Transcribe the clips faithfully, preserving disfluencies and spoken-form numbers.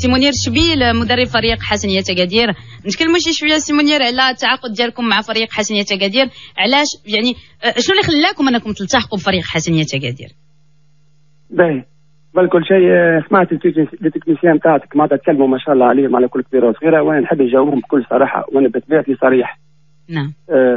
سي منير شبيل مدرب فريق حسنية أكادير. نتكلموا شي شويه سي منير على التعاقد ديالكم مع فريق حسنية أكادير. علاش يعني شنو اللي خلاكم انكم تلتحقوا بفريق حسنية أكادير؟ باهي قبل كل شيء سمعت التكنيسيان تاعك معناتها تكلموا ما شاء الله عليهم على كل كبيره وصغيره، وانا نحب نجاوبهم بكل صراحه وانا بطبيعتي صريح. نعم.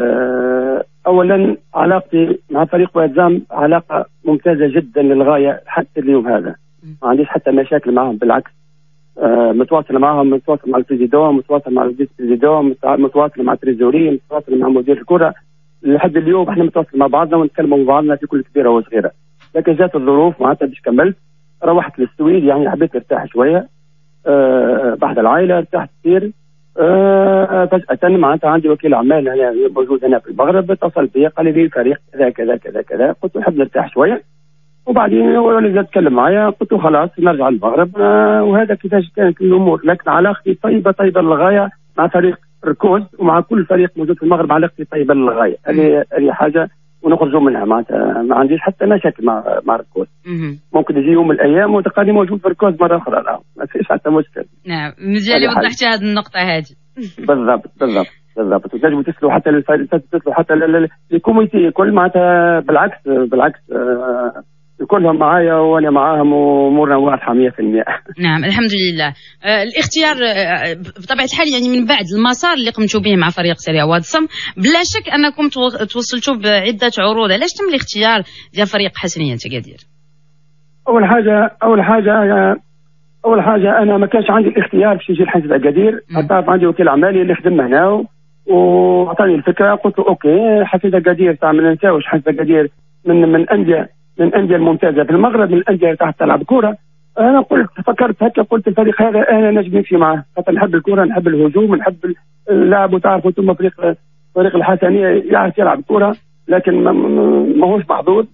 أه اولا علاقتي مع فريق وادزام علاقه ممتازه جدا للغايه حتى اليوم هذا، ما عنديش حتى مشاكل معهم، بالعكس أه متواصل معهم، متواصل مع البريزيدون، متواصل مع الفيس بريزيدون، متواصل مع التريزوري، متواصل مع مدير الكره. لحد اليوم احنا متواصل مع بعضنا ونتكلموا مع بعضنا في كل كبيره وصغيره. لكن جات الظروف معناتها باش كملت، روحت للسويد، يعني حبيت ارتاح شويه أه بعد العائله، ارتحت كثير. أه فجأة معناتها عندي وكيل اعمال هنا موجود هنا في المغرب، اتصل بي قال لي فريق كذا كذا كذا كذا، قلت له نحب نرتاح شويه، وبعدين هو اللي يتكلم معايا، قلت له خلاص نرجع للمغرب. أه وهذا كيفاش كانت الامور. لكن علاقتي طيبه طيبه للغايه مع فريق ركوز ومع كل فريق موجود في المغرب، علاقتي طيبه للغايه. هذه هذه حاجه ونخرجوا منها، معناتها ما عنديش حتى مشاكل مع مع ركوز. ممكن يجي يوم من الايام وتلقاني موجود في ركوز مره اخرى، لا ما فيش حتى مشكل. نعم مزيان اللي وضحتي هذه النقطه هذه. بالضبط بالضبط بالضبط. وتنجموا تسلوا حتى تسلوا حتى الكوميتي الكل، معناتها بالعكس بالعكس آه كلهم معايا وانا معاهم وامورنا واضحه مية بالمية. نعم الحمد لله. آه الاختيار آه بطبيعه الحال يعني من بعد المسار اللي قمتوا به مع فريق سريع وادسم، بلا شك انكم توصلتوا بعده عروض. علاش تم الاختيار ديال فريق حسنية أكادير؟ اول حاجه اول حاجه اول حاجه انا ما كانش عندي الاختيار باش نجي لحسنية أكادير. تعرف عندي وكيل اعمالي اللي خدم هنا واعطاني الفكره، قلت له اوكي حسنية أكادير تاع ما ننساوش حسنية أكادير من من انديه من الانديه الممتازه في المغرب، من الانديه اللي تحت تلعب كوره. انا قلت فكرت هكا، قلت الفريق هذا انا نجم نمشي معاه، خاطر نحب الكوره، نحب الهجوم، نحب اللعب. وتعرفوا انتم فريق فريق الحسنيه يعرف يلعب كوره لكن ماهوش محظوظ.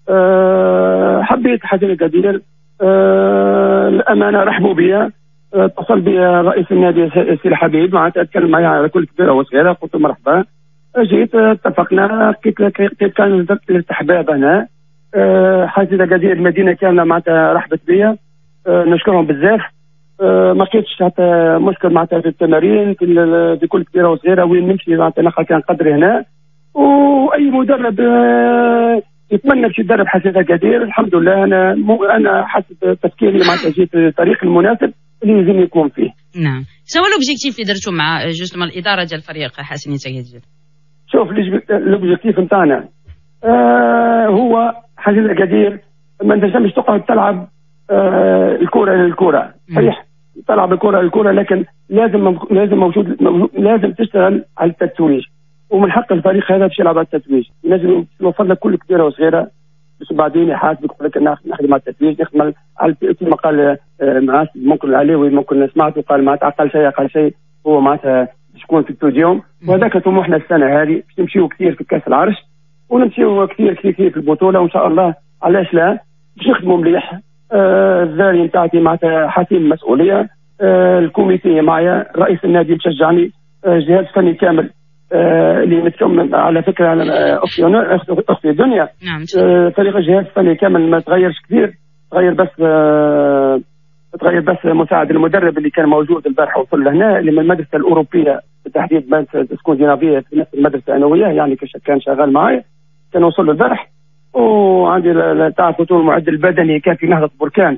أه حبيت حسنية أكادير. أه الامانه رحبوا بيا، اتصل بي رئيس النادي سي الحبيب، معناتها اتكلم معي على كل كبيره وصغيره، قلت له مرحبا. جيت اتفقنا، كيف كان الاستحباب هنا. أه حسنية أكادير المدينه كامله معناتها رحبت بيا، أه نشكرهم بزاف. أه ما لقيتش حتى مشكل معناتها في التمارين في كل كبيره وصغيره وين نمشي، معناتها نلقى كان قدري هنا. واي مدرب أه يتمنى باش يدرب حسنية أكادير، الحمد لله انا مو انا حسب تفكيري معناتها جيت الطريق المناسب اللي لازم يكون فيه. نعم. شنو لوبجيكتيف اللي درتو مع جوستومون الاداره ديال فريق حسنية أكادير؟ شوف لوبجيكتيف نتاعنا آه هو حسنية أكادير ما تنجمش تقعد تلعب آه الكره للكره، صحيح تلعب الكره للكره، لكن لازم لازم موجود لازم تشتغل على التتويج، ومن حق الفريق هذا باش يلعب على التتويج. لازم يوفر لك كل كبيره وصغيره باش بعدين يحاسبك يقول لك نخدم على التتويج، نخدم على كما قال معاش ممكن العليوي، ممكن سمعته قال معناتها اقل شيء اقل شيء هو معناتها تكون في البوديوم. وهذاك طموحنا السنه هذه باش نمشيو كثير في كاس العرش ونمشيو كثير كثير كثير في البطوله، وان شاء الله علاش لا باش نخدموا مليح. آه الذاري نتاعتي معناتها حاسين المسؤوليه، آه الكوميتي معايا، رئيس النادي مشجعني، آه الجهاز الفني كامل آه اللي متكون على فكره على اختي اختي دنيا. نعم. آه فريق الجهاز الفني كامل ما تغيرش كثير، تغير بس آه تغير بس مساعد المدرب اللي كان موجود البارحه وصل لهنا، اللي من المدرسه الاوروبيه بالتحديد مدرسه سكوندينافيه في نفس المدرسه الثانويه، يعني كان شغال معي، كان وصل له البارح. وعندي تعرفوا المعد البدني كان في نهضه بركان،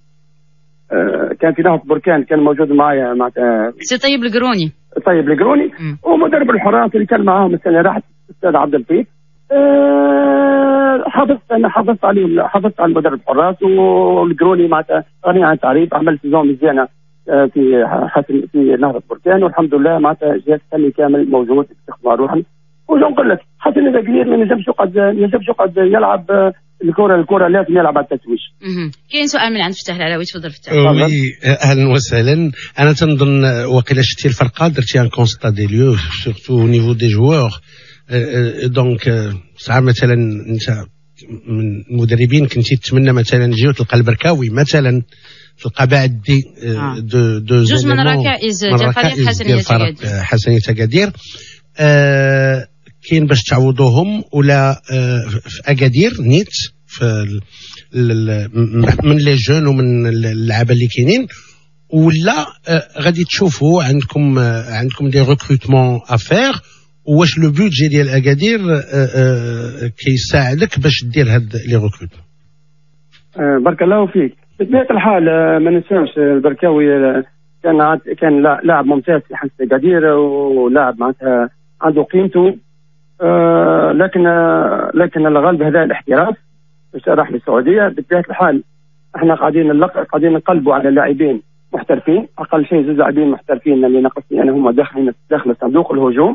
آه كان في نهضه بركان كان موجود معايا معناتها سي طيب القروني. طيب القروني. ومدرب الحراس اللي كان معاهم السنه راحت الاستاذ عبد اللطيف. أه حافظت انا حافظت عليهم، حافظت على مدرب الحراس والقروني معناتها غني عن تعريف، عملت سيزون مزيانه في حسن في نهضه بركان، والحمد لله معناتها الجهاز الفني كامل موجود استخدام روحي. وش نقول لك حسنية أكادير ما نجمش يقعد ما نجمش يقعد يلعب الكره الكره لازم يلعب على التتويج. كاين سؤال من عند فتح العلاوي، تفضل فتح. وي اهلا وسهلا. انا تنظن وقيلا شتي الفرقه درتي ان كونستا دي ليو سورتو او نيفو دي جوور، دونك صعب مثلا انت من المدربين كنتي تتمنى مثلا تجي تلقى البركاوي مثلا تلقى بعد دي آه. دو دو جوج من ركائز ديال فريق حسنية حسنية أكادير. آه كاين باش تعوضوهم ولا آه في أكادير نيت في من لي جون ومن اللعابه اللي كاينين، ولا غادي تشوفوا عندكم عندكم دي ريكروتمون افير، واش لو بودجي ديال اكادير كيساعدك باش دير هاد لي ريكروتمون؟ بارك الله فيك. بطبيعه الحال ما ننساوش البركاوي كان كان لاعب ممتاز في حنس اكادير ولاعب معناتها عنده قيمته، لكن لكن الغالب هذا الاحتراف باش راح للسعوديه. بطبيعه الحال احنا قاعدين قاعدين نقلبوا على لاعبين محترفين، اقل شيء زوج لاعبين محترفين اللي ناقصني انا هما داخلين داخل صندوق الهجوم.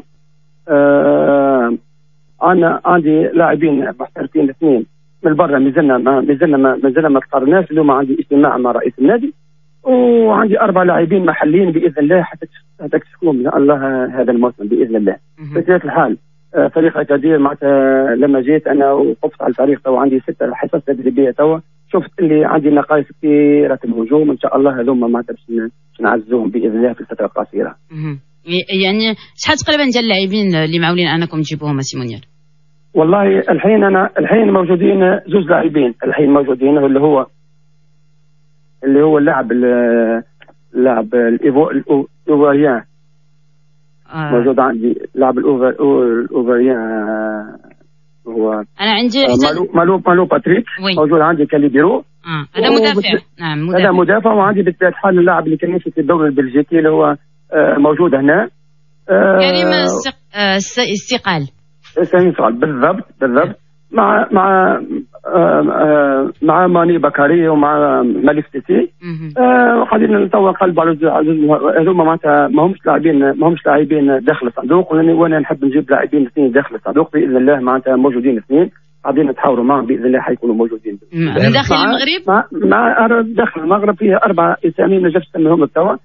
آه انا عندي لاعبين محترفين اثنين من برا، مازلنا ما مازلنا ما مازلنا ما اختارناش. اليوم عندي اجتماع مع رئيس النادي، وعندي اربع لاعبين محليين باذن الله حتى تكتشفون من الله هذا الموسم باذن الله. بطبيعه الحال آه فريق اكادير معناتها لما جيت انا وقفت على الفريق تو عندي ستة حصص تدريبيه تو، شفت اللي عندي نقائص كثيره في الهجوم، ان شاء الله هذوما معناتها باش نعزوهم باذن الله في الفتره القصيره. يعني شحال تقريبا ديال اللاعبين اللي معولين انكم تجيبوهم سيمونير؟ والله الحين انا الحين موجودين زوج لاعبين الحين موجودين، اللي هو اللي هو اللاعب اللاعب الاوفريان آه. موجود عندي لاعب الاوفريان هو انا عندي مالو مالو مالو باتريك وي. موجود عندي كاليبيرو اه هذا مدافع. نعم مدافع. هذا مدافع. وعندي بالطبيعه الحال اللاعب اللي كان يمشي في الدوري البلجيكي اللي هو آه موجود هنا آه كريم السقال سينسال بالضبط بالضبط مع مع آه آه مع ماني بكاري ومع مالك سيسي. قاعدين آه نتوا نقلبوا على هذوما معناتها ماهمش لاعبين ماهمش لاعبين داخل الصندوق، وانا نحب نجيب لاعبين اثنين داخل الصندوق باذن الله معناتها موجودين اثنين قاعدين نتحاوروا معهم باذن الله حيكونوا موجودين. من داخل المغرب؟ مع, مع داخل المغرب فيها اربع اسامي ما جابش اسمهم توا.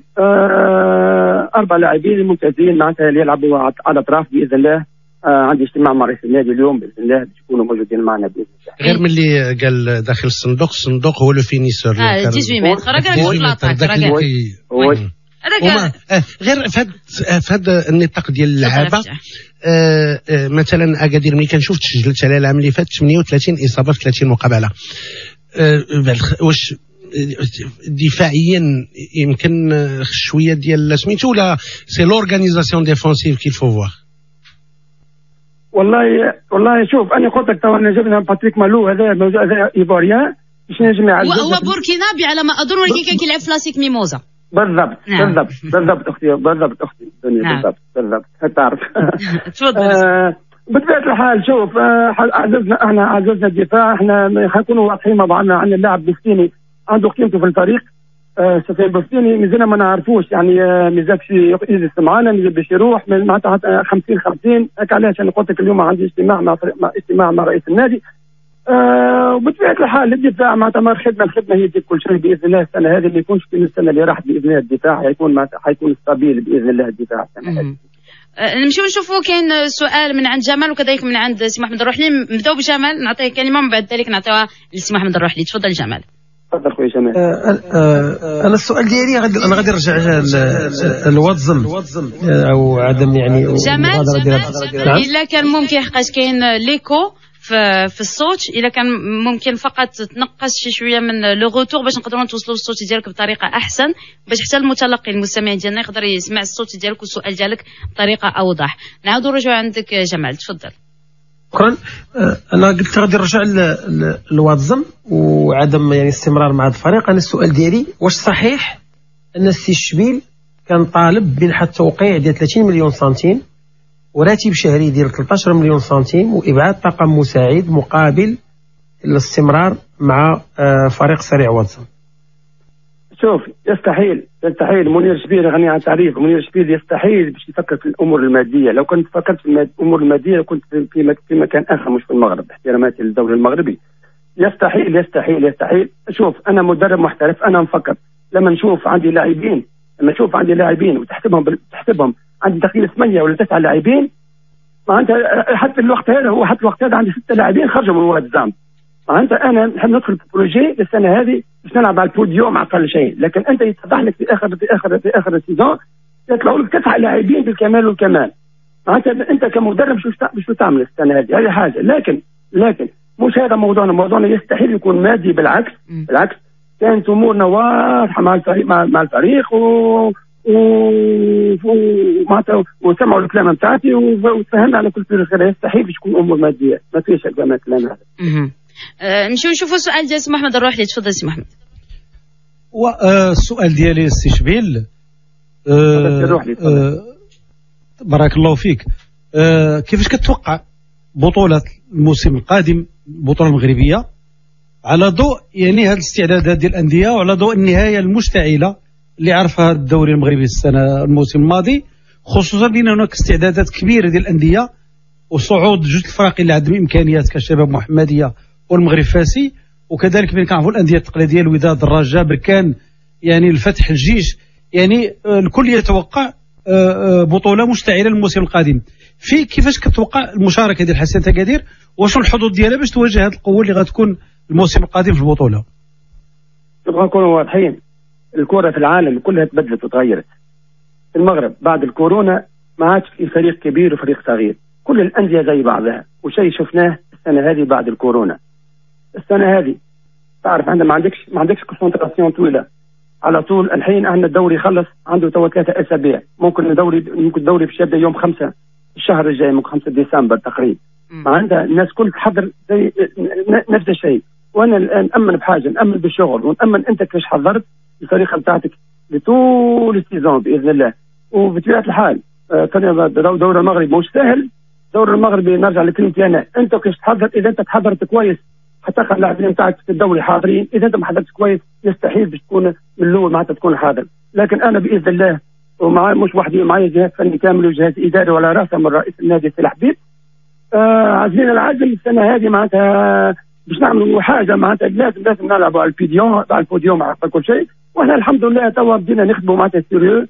آه اربع لاعبين ممتازين معناتها اللي يلعبوا على اطراف باذن الله. آه عندي اجتماع مع رئيس النادي اليوم باذن الله باش يكونوا موجودين معنا باذن الله. غير من اللي قال داخل الصندوق، الصندوق هو لو فينيسور. اه ثمانية متر راك راك في لاطاك هذاك غير في هذا النطاق ديال اللعابه. آه آه مثلا اكادير ملي كنشوف تسجلت على العام اللي فات ثمانية وثلاثين اصابه في ثلاثين مقابله. آه واش دفاعيا يمكن شويه ديال سميتو ولا سي لورغانيزاسيون ديفونسيف كيل فو فوار؟ والله والله شوف انا قلت لك تو انا جبنا باتريك مالو هذا هذا ايفوريان باش نجم يعزز. هو بوركينابي على ما اظن، ولكن كان كيلعب في لاسيك ميموزا. بالضبط نعم. بالضبط بالضبط اختي بالضبط اختي نعم. بالضبط بالضبط تعرف. تفضل. آه بطبيعه الحال شوف آه عززنا احنا عززنا الدفاع، احنا حنكونوا واضحين مع بعضنا عن اللاعب بوستيني عنده قيمته في الفريق. آه سفيان بوستيني مازلنا ما نعرفوش يعني آه مازالش يجلس معنا مازال باش يروح معناتها خمسين خمسين. هكا علاش انا قلت لك اليوم عندي اجتماع مع مع اجتماع مع رئيس النادي. آه وبطبيعه الحال الدفاع معناتها الخدمه الخدمه هي تجيب كل شيء باذن الله. السنه هذه ما يكونش في السنه اللي راحت باذن الله الدفاع حيكون معناتها حيكون ستابيل باذن الله الدفاع السنه هذه. نمشيو نشوفوا كاين سؤال من عند جمال وكذلك من عند سي محمد الروحلي. نبداو بجمال نعطيه كلمه ومن بعد ذلك نعطيوها لسي محمد الروحلي. تفضل جمال. تفضل خويا جمال. آه آه انا السؤال ديالي غادي انا غادي نرجع للواتزم او عدم يعني جمال جمال الا كان ممكن حقاش كاين ليكو في, في الصوت، الا كان ممكن فقط تنقص شي شويه من لو روتور باش نقدروا نتوصلوا الصوت ديالك بطريقه احسن، باش حتى المتلقي المستمع ديالنا يقدر يسمع الصوت ديالك والسؤال ديالك بطريقه اوضح. نعاودوا نرجعوا عندك جمال. تفضل. شكرا. انا قلت غادي نرجع للواتزم وعدم يعني استمرار مع هذا الفريق. انا السؤال ديالي واش صحيح ان السي الشبيل كان طالب بمنح التوقيع ديال ثلاثين مليون سنتيم وراتب شهري ديال ثلاثة عشر مليون سنتيم وابعاد طاقم مساعد مقابل الاستمرار مع فريق سريع واتزم؟ شوف يستحيل يستحيل منير شبيل غني عن تعريف. منير شبيل يستحيل باش يفكر في الامور الماديه. لو كنت فكرت في الامور الماديه كنت في في مكان اخر مش في المغرب. احتراماتي للدوري المغربي. يستحيل يستحيل يستحيل. شوف انا مدرب محترف، انا نفكر لما نشوف عندي لاعبين لما نشوف عندي لاعبين وتحسبهم تحسبهم عندي تقريبا ثمانيه ولا تسعه لاعبين معناتها حتى الوقت هذا هو حتى الوقت هذا عندي سته لاعبين خرجوا من واد الزعم. معناتها انا نحب ندخل في بروجي السنه هذه باش نلعب على البوديوم اقل شيء، لكن انت يتضح لك في اخر في اخر في اخر السيزون يطلعوا لك تسعه لاعبين بالكمال والكمال. معناتها انت كمدرب شو تعمل السنه هذه؟ هذه حاجه. لكن لكن مش هذا موضوعنا. موضوعنا يستحيل يكون مادي، بالعكس بالعكس كانت امورنا واضحه مع الفريق مع, مع الفريق و ومعناتها وسمعوا الكلام نتاعتي وتفهمنا على كل شيء. يستحيل باش تكون امور ماديه، ما فيش هكذا الكلام هذا. اها نمشيو نشوفوا السؤال ديال سي محمد، نروح ليه. تفضل سي محمد. والسؤال ديالي سي شبيل، أه أه بارك الله فيك، أه كيفاش كتوقع بطولة الموسم القادم البطولة المغربية على ضوء يعني هذه الاستعدادات ديال الأندية وعلى ضوء النهاية المشتعلة اللي عرفها الدوري المغربي السنة الموسم الماضي، خصوصا لأن هناك استعدادات كبيرة ديال الأندية وصعود جوج الفرق اللي عندهم إمكانيات كشباب محمدية والمغرب فاسي، وكذلك بين كنعرفوا الأندية التقليدية الوداد الرجاء بركان يعني الفتح الجيش، يعني الكل يتوقع بطولة مشتعلة الموسم القادم. في كيفاش كتوقع المشاركة ديال حسنية أكادير، وشنو الحظوظ ديالها باش تواجه هذه القوة اللي غتكون الموسم القادم في البطولة؟ نبغى نكونوا واضحين، الكرة في العالم كلها تبدلت وتغيرت. في المغرب بعد الكورونا ما عادش في فريق كبير وفريق صغير، كل الأندية زي بعضها، وشيء شفناه السنة هذه بعد الكورونا. السنة هذه تعرف عندما ما عندكش ما عندكش كونسنتراسيون طويلة على طول. الحين عندنا الدوري خلص عنده توا ثلاثة أسابيع، ممكن الدوري ممكن الدوري باش يبدا يوم خمسة الشهر الجاي، ممكن خمسة ديسمبر تقريبا. عندها الناس كل تحضر زي نفس الشيء. وانا الان نامن بحاجه، نامن بالشغل، ونامن انت كيفاش حضرت الفريق نتاعك لطول السيزون باذن الله. وبطبيعه الحال دور المغرب مش سهل، دور المغربي نرجع لكلمتي انا، انت كيفاش تحضر. اذا انت تحضرت كويس حتى اللاعبين نتاعك في الدوري حاضرين، اذا انت ما حضرتش كويس يستحيل باش تكون من الاول معناتها تكون حاضر. لكن انا باذن الله ومع مش وحدي، معايا جهاز فني كامل وجهاز اداري وعلى راسه من رئيس النادي سي الحبيب. آه عازلين العزم السنه هذه معناتها باش نعملوا حاجه معناتها لازم لازم نلعبوا على البيديون على البوديوم على كل شيء. واحنا الحمد لله توا بدينا نخدموا معناتها سيريو،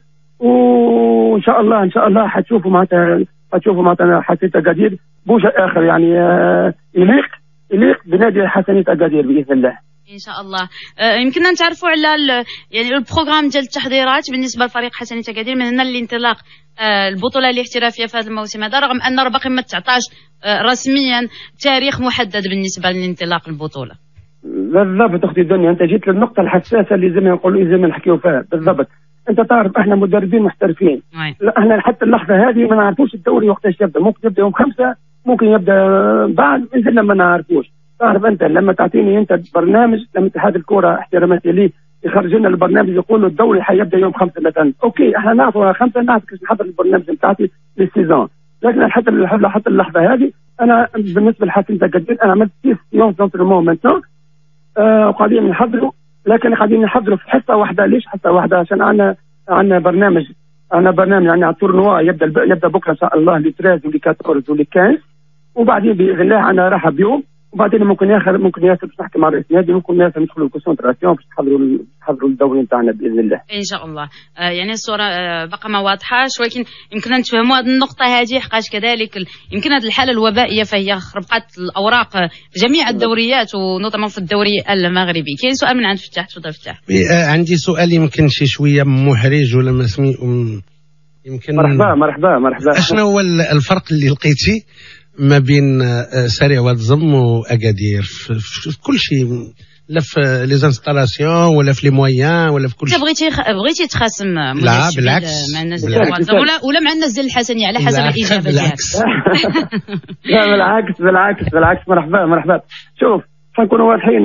وان شاء الله ان شاء الله حتشوفوا معناتها حتشوفوا معناتها حسنية أكادير بوجه اخر يعني آه يليق يليق بنادي حسنية أكادير باذن الله. ان شاء الله. آه يمكننا نتعرفوا على يعني البروغرام ديال التحضيرات بالنسبه لفريق حسنية أكادير من هنا الانطلاق آه البطوله الاحترافيه في هذا الموسم هذا، رغم ان باقي ما تعطاش آه رسميا تاريخ محدد بالنسبه لانطلاق البطوله. بالضبط اختي الدنيا، انت جيت للنقطه الحساسه اللي زي ما نقولوا زي ما نحكيوا فيها. بالضبط انت تعرف احنا مدربين محترفين، لا احنا حتى اللحظه هذه ما نعرفوش الدوري وقتاش يبدا، ممكن يبدا يوم خمسة، ممكن يبدا بعد نزلنا ما نعرفوش. تعرف انت لما تعطيني انت برنامج، لما اتحاد الكره احتراماتي ليه يخرج لنا البرنامج يقول له الدوري حيبدا يوم خمسة مثلا، اوكي احنا نعرفوا خمسة نعرف كيف نحضر البرنامج بتاعتي للسيزون. لكن حتى حتى اللحظه هذه انا بالنسبه لحسنية أكادير انا عملت سيس يوم دونترمون مانتون آه وقاعدين نحضروا، لكن قاعدين نحضروا في حصه واحده. ليش حصه واحده؟ عشان عندنا عندنا برنامج عندنا برنامج يعني على التورنوا يبدا يبدا بكره ان شاء الله لي ثلاثة ولي أربعطاش ولي خمسة، وبعدين باذن الله عندنا راحه بيوم، وبعدين ممكن ياخذ ممكن ياسر باش نحكي مع رئيس النادي، ممكن ياسر ندخلوا الكونسنتراسيون باش نحضروا نحضروا الدوري نتاعنا باذن الله. ان شاء الله. آه يعني الصوره آه باقا ما واضحاش، ولكن يمكننا نتفهموا هذه النقطه هذه حقاش كذلك يمكن هذه الحاله الوبائيه فهي خربقت الاوراق في جميع الدوريات ونوطما في الدوري المغربي. كاين سؤال من عند فتاح، تفضل فتاح. آه عندي سؤال يمكن شي شويه محرج ولا ما سمي يمكن. مرحبا مرحبا مرحبا. اشنو هو الفرق اللي لقيتي ما بين سريع والزم وأكادير في كل شيء، لا في لي انستالاسيون ولا في لي مويان ولا في كل شيء؟ بغيتي بغيتي تخاصم لا بالعكس مع الناس ديال والزم ولا ولا مع الناس ديال الحسنيه على حسب الاجابه بالعكس. لا بالعكس بالعكس بالعكس. مرحبا مرحبا. شوف حنكونوا واضحين.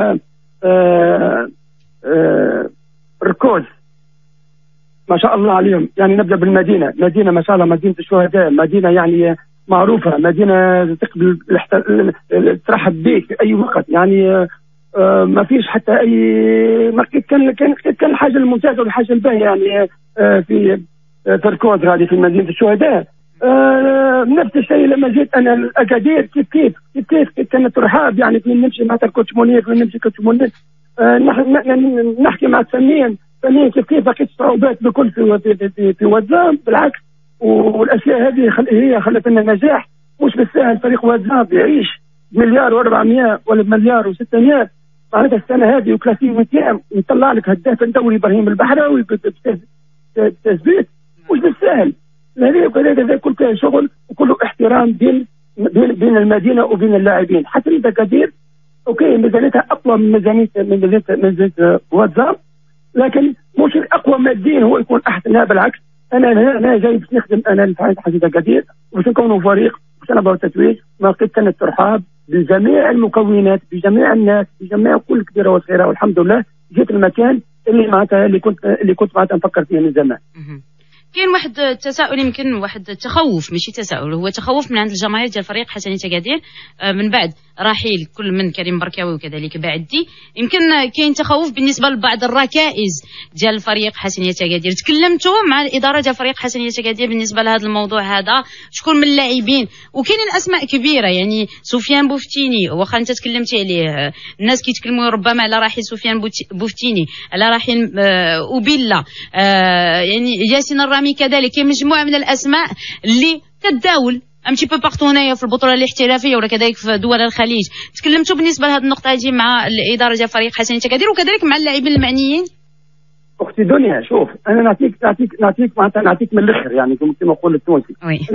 ركوز ما شاء الله عليهم، يعني نبدا بالمدينه، مدينه ما شاء الله مدينه الشهداء، مدينه يعني معروفة، مدينة تقبل ترحب بك في أي وقت، يعني آه ما فيش حتى أي ما كان كان كان الحاجة الممتازة والحاجة الباهية يعني آه في تركوز هذه في مدينة الشهداء. آه نفس الشيء لما جيت أنا الأكادير كيف كيف كيف كيف كانت رحاب، يعني كنا نمشي مع تركوز منير كنا نمشي كوتش منير آه نحكي مع الفنيين فنيين كيف كيف لقيت صعوبات بكل في في في, في وزام. بالعكس والاشياء هذه خل... هي خلت لنا نجاح مش بالسهل. فريق وزاب يعيش مليار وأربعمية ولا بمليار وستمية معناتها السنه هذه وثلاثين وتيام يطلع لك هداف الدوري ابراهيم البحراوي بتثبيت مش بالسهل. هذا كله شغل وكله احترام بين بين بين المدينه وبين اللاعبين. حسنية أكادير اوكي ميزانيتها اقوى من ميزانيه من ميزانيه ميزانيه واتزاب، لكن مش الاقوى ماديا هو يكون احسن. لا بالعكس، انا انا جاي باش نخدم انا لفريق حسنية أكادير باش نكونوا فريق باش نبغوا التتويج. ما لقيت كان الترحاب بجميع المكونات بجميع الناس بجميع كل كبيره وصغيره، والحمد لله جيت المكان اللي معناتها اللي كنت اللي كنت معناتها نفكر فيه من زمان. كاين واحد التساؤل، يمكن واحد التخوف، ماشي تساؤل، هو تخوف من عند الجماهير ديال فريق حسنية أكادير من بعد رحيل كل من كريم بركاوي وكذلك بعدي. يمكن كاين تخوف بالنسبه لبعض الركائز ديال الفريق حسنية أكادير. تكلمتوا مع الاداره ديال فريق حسنية أكادير بالنسبه لهذا الموضوع هذا؟ شكون من اللاعبين؟ وكاينين اسماء كبيره، يعني سفيان بوفتيني واخا انت تكلمتي عليه، الناس كيتكلموا ربما على رحيل سفيان بوفتيني، على رحيل اوبيلا، يعني ياسين الرامي كذلك. كاين مجموعه من الاسماء اللي كتداول ام تي بو بارتو هنايا في البطوله الاحترافيه ولا كذلك في دول الخليج. تكلمتوا بالنسبه لهذه النقطه هذه مع الاداره ديال فريق حسنية أكادير وكذلك مع اللاعبين المعنيين؟ اختي دنيا شوف، انا نعطيك نعطيك نعطيك معناتها نعطيك من الاخر، يعني كما نقول التونسي،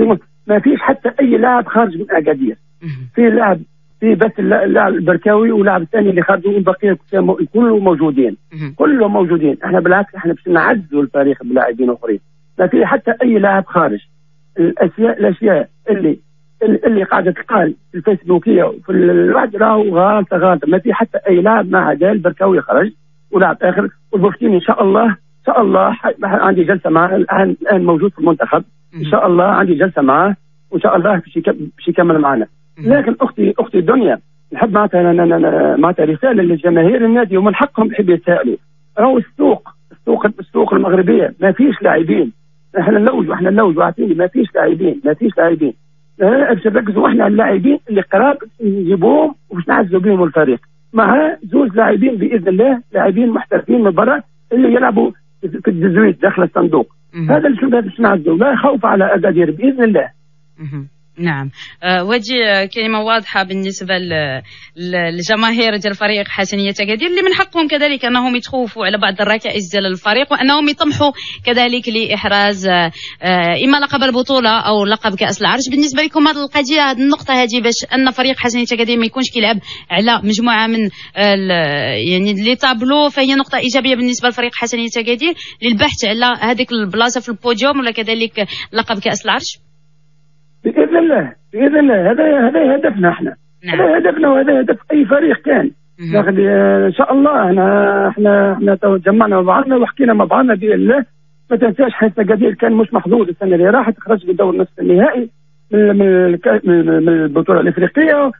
ما فيش حتى اي لاعب خارج من اكادير. في لاعب في بس اللاعب البركاوي ولاعب الثاني اللي خرجوا، والبقيه كلهم موجودين كلهم موجودين. احنا بالعكس احنا باش نعزوا الفريق بلاعبين اخرين، ما في حتى اي لاعب خارج. الاشياء الاشياء اللي اللي قاعده تقال في الفيسبوكيه وفي الوعد راهو غلط غلط. ما في حتى اي لاعب مع هذا البركاوي خرج ولاعب اخر. والبوفتيني ان شاء الله ان شاء الله عندي جلسه معه الان الان موجود في المنتخب، ان شاء الله عندي جلسه معه وان شاء الله باش يكمل معنا. لكن اختي اختي الدنيا نحب معناتها معناتها رساله للجماهير النادي ومن حقهم يحب يتسائلوا. راهو السوق السوق السوق المغربيه ما فيش لاعبين. احنا نلوجوا احنا نلوجوا عارفين ما فيش لاعبين ما فيش لاعبين. باش نركزوا احنا على اللاعبين اللي قراب نجيبوهم وباش نعزوا بهم الفريق. مع زوج لاعبين باذن الله، لاعبين محترفين من برا اللي يلعبوا في التزويد داخل الصندوق. هذا اللي باش نعزوا، لا خوف على أكادير باذن الله. نعم. أه ودي كلمة واضحة بالنسبة للجماهير ديال الفريق حسنية أكادير اللي من حقهم كذلك أنهم يتخوفوا على بعض الركائز ديال الفريق وأنهم يطمحوا كذلك لإحراز أه إما لقب البطولة أو لقب كأس العرش. بالنسبة لكم هذه القضية هذه النقطة هذه باش أن فريق حسنية أكادير ما يكونش كيلعب على مجموعة من يعني لي تابلو، فهي نقطة إيجابية بالنسبة لفريق حسنية أكادير للبحث على هذيك البلاصة في البوديوم ولا كذلك لقب كأس العرش. باذن الله باذن الله هذا هذا هدفنا احنا. نعم. هذا هدفنا وهذا هدف اي فريق كان. لكن ان شاء الله احنا احنا احنا تجمعنا مع بعضنا وحكينا مع بعضنا باذن الله. ما تنساش حتى أكادير كان مش محظوظ السنه اللي راحت، خرج في دور نصف النهائي من من البطوله الافريقيه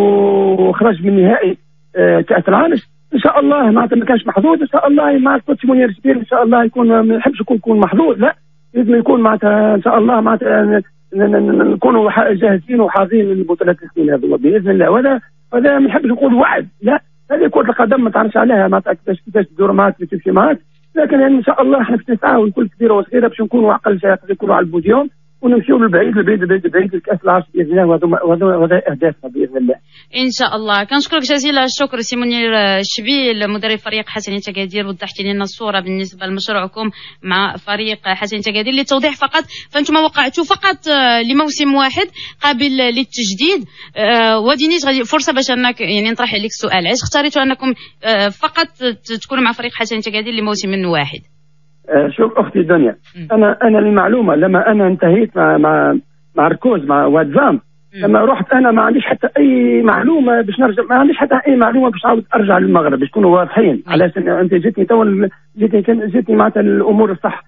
وخرج من نهائي كاس العالم. ان شاء الله معناتها ما كانش محظوظ، ان شاء الله مع الكوتش منير شبير ان شاء الله يكون، ما نحبش يكون يكون محظوظ، لا لازم يكون معناتها ان شاء الله معناتها نكونوا جاهزين وحاضرين للبطولات السنين هذه باذن الله. وهذا هذا ما نحبش نقول وعد، لا هذه كره القدم ما تعرفش عليها معناتها كيفاش كيفاش تدور معاك تمشي معاك، لكن يعني ان شاء الله احنا باش نسعاو كل كبيره وصغيره باش نكونوا اقل شيء نكونوا على البوديوم ونمشيو للبعيد للبعيد للبعيد للبعيد لكاس العرش باذن الله. وهذا اهدافنا باذن الله ان شاء الله. كنشكرك جزيل الشكر سي منير الشبيل مدرب فريق حسنية أكادير، وضحتي لنا الصوره بالنسبه لمشروعكم مع فريق حسنية أكادير. للتوضيح فقط، فانتم وقعتوا فقط لموسم واحد قابل للتجديد، ودينيش غادي فرصه باش انك يعني نطرح عليك السؤال، علاش اختاريتوا انكم فقط تكونوا مع فريق حسنية أكادير لموسم واحد؟ شوف اختي دنيا، انا انا المعلومه لما انا انتهيت مع مع مع ركوز مع واتزام، لما رحت انا ما عنديش حتى اي معلومه باش نرجع، ما عنديش حتى اي معلومه باش نعاود ارجع للمغرب باش نكونوا واضحين. علاش انت جيتني تو جيتني جيتني معناتها الامور الصح.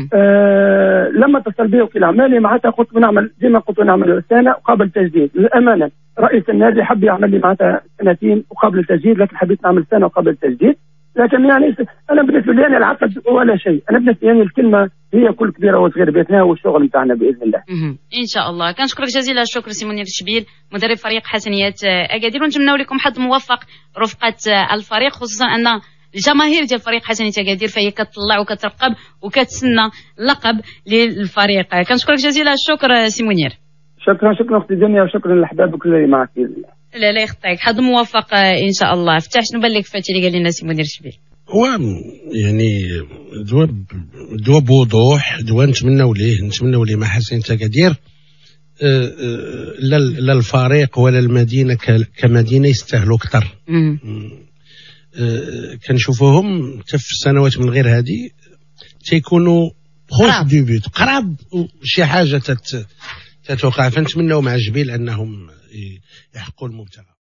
آه لما اتصل بي وكيل اعمالي معناتها قلت نعمل ديما قلت نعمل سنه وقابل تجديد. للامانه رئيس النادي حب يعمل لي معناتها سنتين وقابل التجديد، لكن حبيت نعمل سنه وقابل التجديد. لكن يعني انا بالنسبه لي انا العقد ولا شيء، انا بالنسبه لي الكلمه هي كل كبيره وصغيره بيتنا والشغل نتاعنا باذن الله. ان شاء الله. كنشكرك جزيل الشكر سي منير الشبيل مدرب فريق حسنية أكادير، ونتمنوا لكم حظ موفق رفقه الفريق، خصوصا ان الجماهير ديال فريق حسنية أكادير فهي كتطلع وكترقب وكتسنى لقب للفريق. كنشكرك جزيل الشكر سي منير. شكرا شكرا اختي دنيا وشكرا لاحبابك اللي معك باذن الله. لا لا يخطيك، حظ موفق ان شاء الله. فتح شنو بان لك فاتي اللي قال لنا سي منير الشبيل؟ هو يعني دوا دوا بوضوح دوا نتمناو ليه نتمناو ليه مع حسنية أكادير لا لا الفريق ولا المدينه كمدينه يستاهلوا اكثر. كنشوفوهم حتى في السنوات من غير هذه تيكونوا بروش دو بيوت، قراب شي حاجه تتوقع. فنتمناو مع جبيل انهم يحققوا المبتغى.